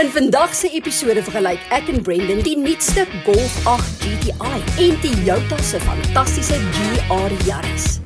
In vandag se episode vergelyk ek en Brendon die nuutste Golf 8 GTI en Toyota se fantastiese GR Yaris.